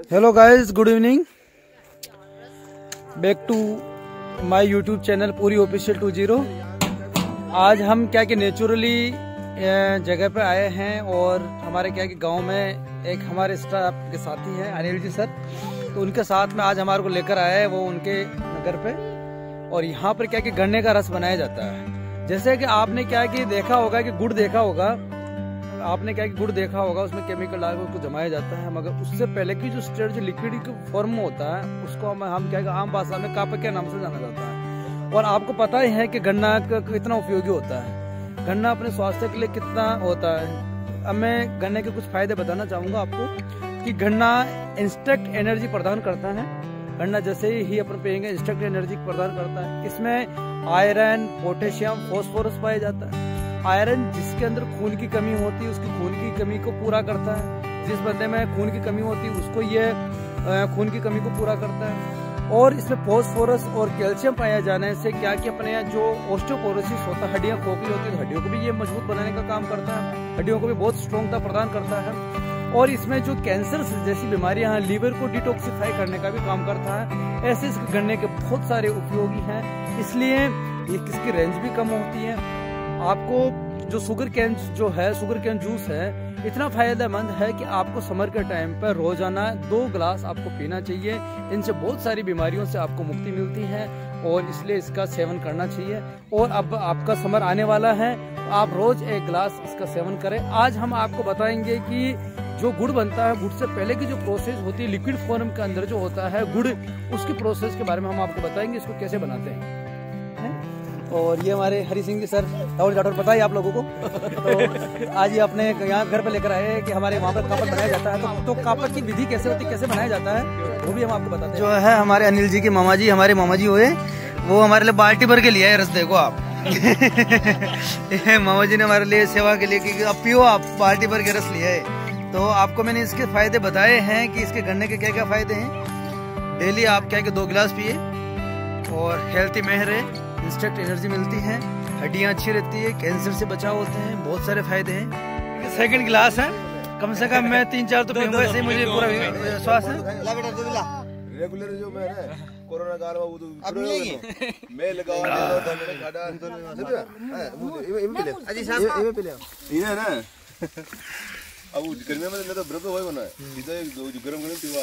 Hello guys, good evening. Back to my YouTube channel Puri official 20। आज हम क्या कि नेचुरली जगह पे आए हैं और हमारे क्या कि गांव में एक हमारे स्टाफ के साथी हैं अनिल जी सर, तो उनके साथ में आज हमारे को लेकर आए हैं वो उनके नगर पे। और यहाँ पर क्या कि गन्ने का रस बनाया जाता है। जैसे कि आपने क्या कि देखा होगा कि गुड़ देखा होगा, आपने क्या कि गुड़ देखा होगा, उसमें केमिकल डाल कर उसको जमाया जाता है, मगर उससे पहले की जो स्टेट जो लिक्विड के फॉर्म में होता है उसको हम क्या कि आम भाषा में कापक के नाम से जाना जाता है। और आपको पता ही है कि गन्ना कितना उपयोगी होता है, गन्ना अपने स्वास्थ्य के लिए कितना होता है। अब मैं गन्ने के कुछ फायदे बताना चाहूँगा आपको कि गन्ना इंस्टेंट एनर्जी प्रदान करता है। गन्ना जैसे ही अपन पियेंगे इंस्टेंट एनर्जी प्रदान करता है। इसमें आयरन, पोटेशियम, फास्फोरस पाया जाता है। आयरन जिसके अंदर खून की कमी होती है उसकी खून की कमी को पूरा करता है। जिस बंदे में खून की कमी होती है उसको ये खून की कमी को पूरा करता है। और इसमें फास्फोरस और कैल्शियम पाया जाने से क्या कि अपने यहाँ जो ऑस्टियोपोरोसिस होता है, हड्डियां खोखली होती है, तो हड्डियों को भी ये मजबूत बनाने का काम करता है, हड्डियों को भी बहुत स्ट्रॉन्गता प्रदान करता है। और इसमें जो कैंसर जैसी बीमारियां हैं, लीवर को डिटॉक्सिफाई करने का भी काम करता है। ऐसे इस गन्ने के बहुत सारे उपयोगी हैं, इसलिए इसकी रेंज भी कम होती है। आपको जो शुगर कैन जो है, शुगर कैन जूस है, इतना फायदेमंद है कि आपको समर के टाइम पर रोजाना 2 गिलास आपको पीना चाहिए। इनसे बहुत सारी बीमारियों से आपको मुक्ति मिलती है और इसलिए इसका सेवन करना चाहिए। और अब आपका समर आने वाला है, आप रोज 1 गिलास इसका सेवन करें। आज हम आपको बताएंगे कि जो गुड़ बनता है, गुड़ से पहले की जो प्रोसेस होती है लिक्विड फॉर्म के अंदर जो होता है गुड़, उसकी प्रोसेस के बारे में हम आपको बताएंगे, इसको कैसे बनाते हैं। और ये हमारे हरी सिंह जी सर राहुल जाटौर, पता है आप लोगों को। तो आज ये अपने यहाँ घर पे लेकर आए हैं कि हमारे वहाँ पर कापड़ बनाया जाता है। तो कापड़ की विधि कैसे होती है, कैसे बनाया जाता है, वो भी हम आपको बताते हैं। जो है हमारे अनिल जी के मामा जी, हमारे मामा जी हुए, वो हमारे लिए बाल्टी भर के लिए आए रस, देखो आप। मामा जी ने हमारे लिए सेवा के लिए कि अब पियो, आप बाल्टी भर के रस लिए है। तो आपको मैंने इसके फायदे बताए हैं कि इसके गन्ने के क्या क्या फायदे हैं। डेली आप क्या कि 2 गिलास पिए और हेल्थी में रहे, इंस्टेंट एनर्जी मिलती है, हड्डियां अच्छी रहती है, कैंसर से बचाव होते हैं, बहुत सारे फायदे हैं। सेकंड गिलास है, कम से कम मैं 3-4 तो पीऊंगा, ऐसे मुझे पूरा विश्वास है। रेगुलर जो मैं कोरोना काल में वो अब नहीं मैं लगाओ तो मैंने खाड़ा अजी साहब ये ना अब गर्मी में तो बर्फ होए बना है सीधा जो गरम गरम पीवा।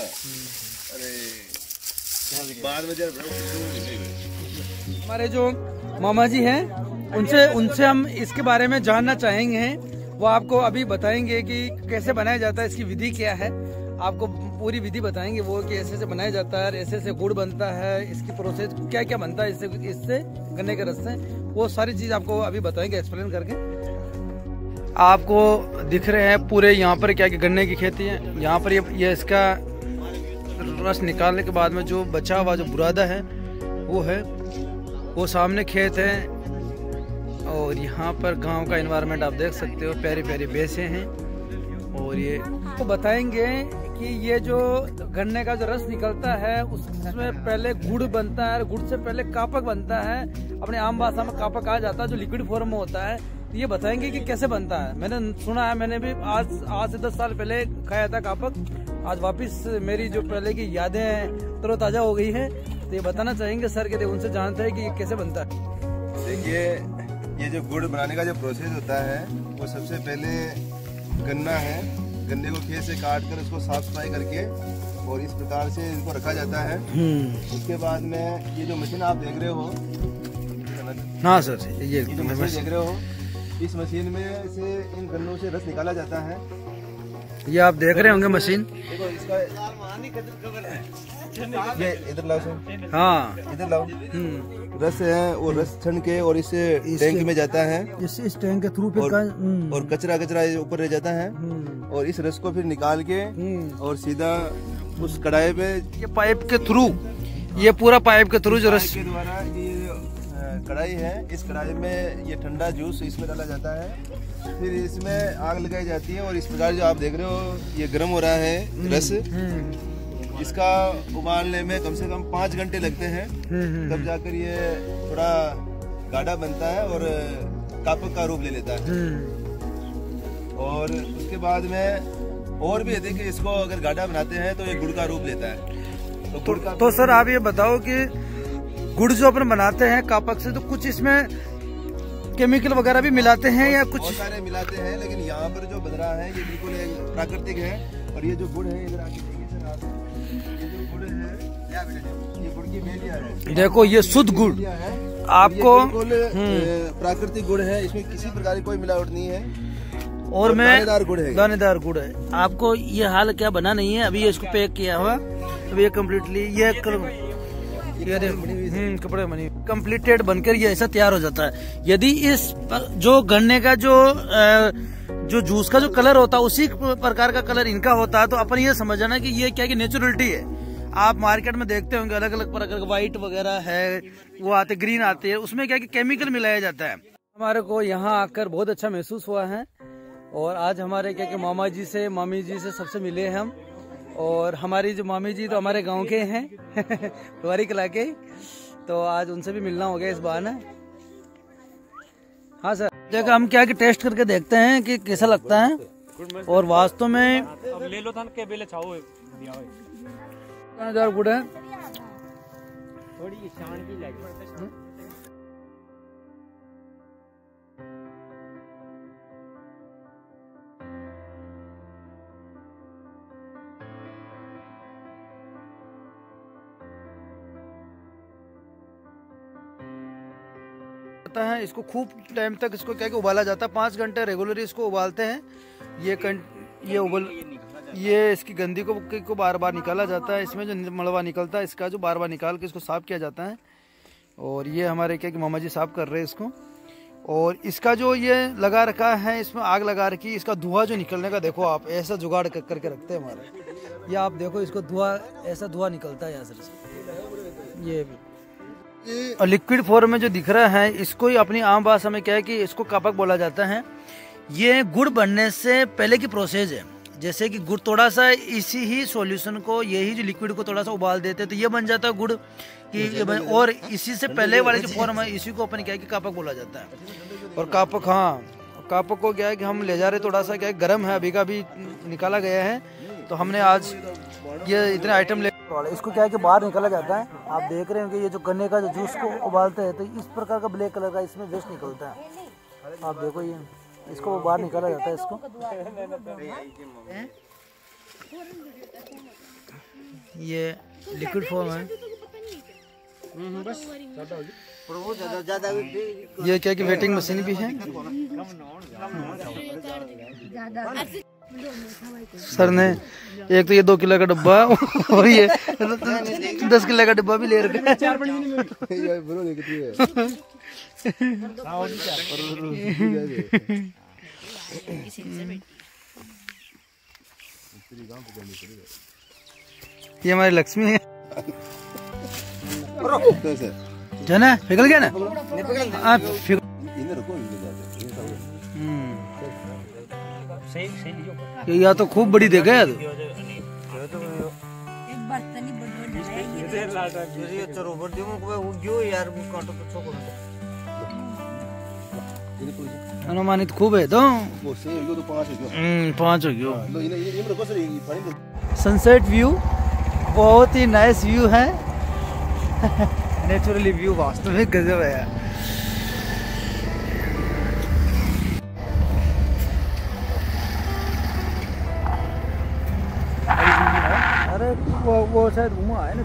अरे बाद में जब हमारे जो मामा जी हैं उनसे हम इसके बारे में जानना चाहेंगे। वो आपको अभी बताएंगे कि कैसे बनाया जाता है, इसकी विधि क्या है, आपको पूरी विधि बताएंगे वो कि ऐसे से बनाया जाता है, ऐसे से गुड़ बनता है, इसकी प्रोसेस क्या क्या बनता है इससे गन्ने के रस से, वो सारी चीज आपको अभी बताएंगे एक्सप्लेन करके। आपको दिख रहे हैं पूरे यहाँ पर क्या कि गन्ने की खेती है। यहाँ पर ये इसका रस निकालने के बाद में जो बचा हुआ जो बुरादा है वो है, वो सामने खेत है। और यहाँ पर गांव का एनवायरनमेंट आप देख सकते हो, प्यारी प्यारी भैंसे हैं। और ये तो बताएंगे कि ये जो गन्ने का जो रस निकलता है उसमें पहले गुड़ बनता है, गुड़ से पहले कापक बनता है, अपने आम भाषा में कापक कहा जाता है, जो लिक्विड फॉर्म में होता है। ये बताएंगे कि कैसे बनता है। मैंने सुना है, मैंने भी आज से 10 साल पहले खाया था कापक। आज वापस मेरी जो पहले की यादें तरोताजा हो गई है, तो ये बताना चाहेंगे सर के, उनसे जानते हैं कि ये कैसे बनता है। देखिए, ये जो गुड़ बनाने का जो प्रोसेस होता है वो सबसे पहले गन्ना है, गन्ने को खेत से काट कर उसको साफ सफाई करके और इस प्रकार से इनको रखा जाता है। उसके बाद में ये जो मशीन आप देख रहे हो, हाँ सर, ये जो मशीन देख रहे हो, इस मशीन में से इन गन्नों से रस निकाला जाता है। ये आप देख रहे होंगे मशीन, देखो इसका ये इधर लाओ सर, हाँ इधर लाओ। रस है वो रस छन के और इस टैंक में जाता है, इस टैंक के थ्रू और कचरा ऊपर रह जाता है। और इस रस को फिर निकाल के और सीधा उस कढ़ाई पे, ये पाइप के थ्रू, ये पूरा पाइप के थ्रू जो रस के द्वारा ये कढ़ाई है, इस कढ़ाई में ये ठंडा जूस इसमें डाला जाता है। फिर इसमें आग लगाई जाती है और इस प्रकार जो आप देख रहे हो ये गर्म हो रहा है रस। इसका उबालने में कम से कम 5 घंटे लगते हैं, तब जाकर ये थोड़ा गाढ़ा बनता है और कापक का रूप ले लेता है। और उसके बाद में और भी अधिक इसको अगर गाढ़ा बनाते हैं तो ये गुड़ का रूप लेता है। तो गुड़ का तो सर आप ये बताओ कि गुड़ जो अपन बनाते हैं कापक से, तो कुछ इसमें केमिकल वगैरह भी मिलाते हैं या कुछ? बहुत सारे मिलाते हैं, लेकिन यहाँ पर जो बन रहा है ये बिल्कुल एक प्राकृतिक है। और ये जो गुड़ है, इधर आके देखिए सर आप, ये जो गुड़ है ये गुड़ की मेलिया है। देखो ये शुद्ध गुड़ है आपको, प्राकृतिक गुड़ है, इसमें किसी प्रकार की कोई मिलावट नहीं है। और मैं दानेदार गुड़ है, दानेदार गुड़ है। आपको ये हाल क्या बना नहीं है, अभी इसको पैक किया हुआ, अभी ये कम्प्लीटली ये कपड़े बनी कम्प्लीटेड बनकर ये ऐसा तैयार हो जाता है। यदि इस जो गन्ने का जो जूस का जो कलर होता है उसी प्रकार का कलर इनका होता है, तो अपन ये समझ जाना कि ये क्या कि नेचुरलिटी है। आप मार्केट में देखते होंगे अलग अलग प्रकार का व्हाइट वगैरह है, वो आते ग्रीन आते हैं, उसमें क्या कि केमिकल मिलाया जाता है। हमारे को यहाँ आकर बहुत अच्छा महसूस हुआ है। और आज हमारे क्या कि मामा जी से मामी जी से सबसे मिले हम। और हमारी जो मामी जी तो हमारे गांव के हैं द्वारी कला के, तो आज उनसे भी मिलना हो गया इस बहाने। हाँ सर, जगह हम क्या कि टेस्ट करके देखते हैं कि कैसा लगता है। और वास्तव में ले लो के बेले छाओ गुड़ है, थोड़ी शान की लगी। है इसको खूब टाइम तक इसको क्या उबाला जाता है, 5 घंटे रेगुलरली इसको उबालते हैं। ये इसकी गंदी को बार बार निकाला जाता है। इसमें जो मलबा निकलता है इसका जो बार बार निकाल के इसको साफ किया जाता है। और ये हमारे क्या कि मामा जी साफ कर रहे हैं इसको। और इसका जो ये लगा रखा है, इसमें आग लगा रखी, इसका धुआं जो निकलने का देखो आप, ऐसा जुगाड़ करके रखते हैं हमारे। ये आप देखो इसको धुआं, ऐसा धुआं निकलता है यहाँ से। ये और लिक्विड फॉर्म में जो दिख रहा है, इसको ही अपनी आम भाषा में क्या है कि इसको कापक बोला जाता है। ये गुड़ बनने से पहले की प्रोसेस है। जैसे कि गुड़ थोड़ा सा इसी ही सॉल्यूशन को, यही जो लिक्विड को थोड़ा सा उबाल देते हैं तो ये बन जाता है गुड़ की, और इसी से पहले वाले जो फॉर्म है इसी को अपन क्या है कि कापक बोला जाता है। और कापक, हाँ कापक को क्या है कि हम ले जा रहे, थोड़ा सा क्या है गर्म है, अभी का भी निकाला गया है, तो हमने आज ये इतने आइटम ले। इसको क्या है कि बाहर निकाला जाता है। आप देख रहे हैं कि ये जो गन्ने का जो जूस को उबालते हैं तो इस प्रकार का ब्लैक कलर का इसमें वेस्ट निकलता है। आप देखो ये इसको बाहर निकाला जाता है इसको। ये लिक्विड फॉर्म है। ये क्या कि वेटिंग मशीन भी है। सर ने एक तो ये 2 किलो का डब्बा और ये 10 किलो का डब्बा भी ले रखा है। ये हमारी लक्ष्मी है। जाना पिघल गया ना, या तो खूब बड़ी देखा है। अनुमानित खूब है तो 5 हो गया। सनसेट व्यू बहुत ही नाइस व्यू है। नेचुरली व्यू वास्तव में गजब है यार। अरे वो शायद घूमा है ना।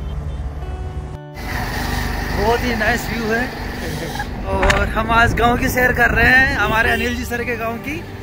बहुत ही नाइस व्यू है। और हम आज गांव की सैर कर रहे हैं, हमारे अनिल जी सर के गांव की।